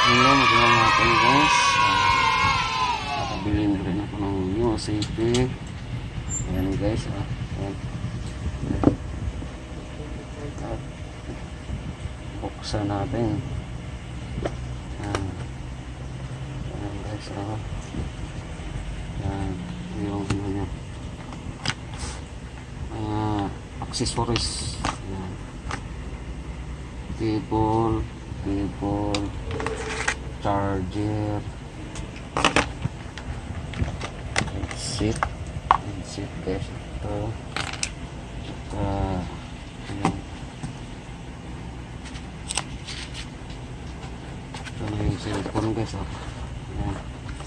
Hello, magandang hapon guys. Nakabili na rin ako ng USAP. Ayan guys. Ayan. At buksan natin. Ayan guys. Ayan. Yung ano niya. Accessories. Ayan. Cable, charger, seat guys. Ito ayan. Ito na yung cellphone guys. Ayan.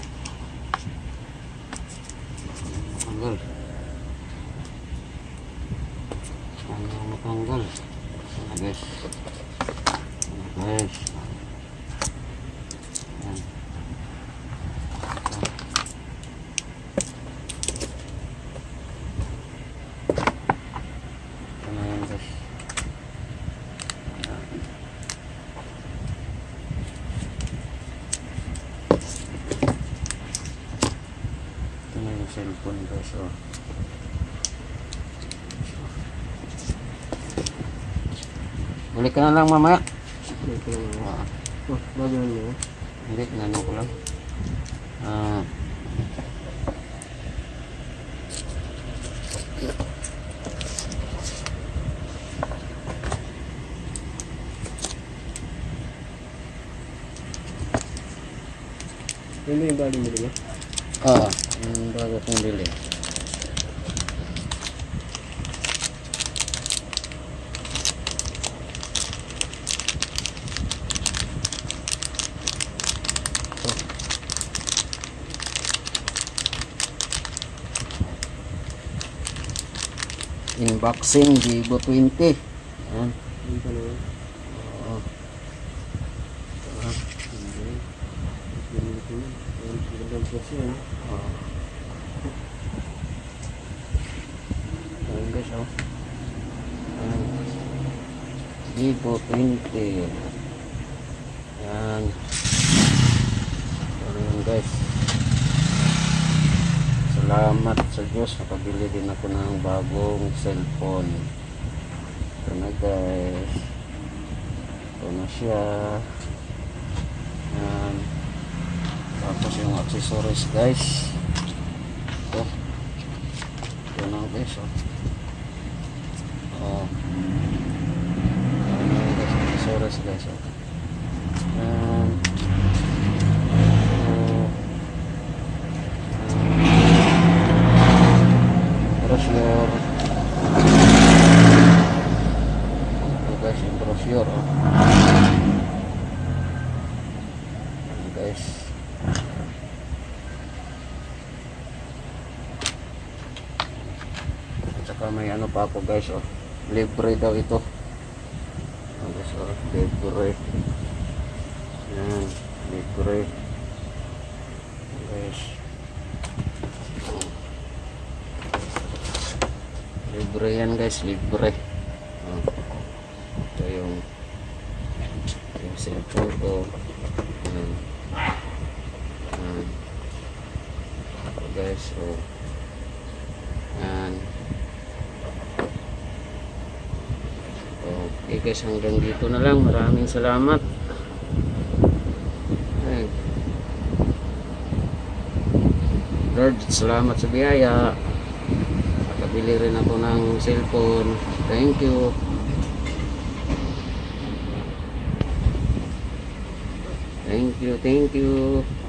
Matanggal guys. Ayan. Cellphone guys. Balik ka na lang mamaya. Hindi, nano ko lang. Ano yung bagong bili mo? Yung bago kong bili. Unboxing Vivo 20. Ayan. Vivo 20. Ayan. Ayan guys. Salamat sa Diyos, nakabili din ako ng bagong cellphone. Ito na guys. Ito na siya. Ayan. Tapos yung accessories guys. Ito. Ito na guys. Accessories guys. Ayan. Brochure. Ito guys yung brochure. Guys. At saka may ano pa ako guys. Libre daw ito. Libre. Ayan. Libre. Guys. Libre yan guys. Libre. Ito yung cellphone ko. Guys. Ayan. Okay guys, hanggang dito na lang. Maraming salamat. Lord, salamat sa biyaya. Nakabili rin ako ng cellphone. Thank you. Thank you.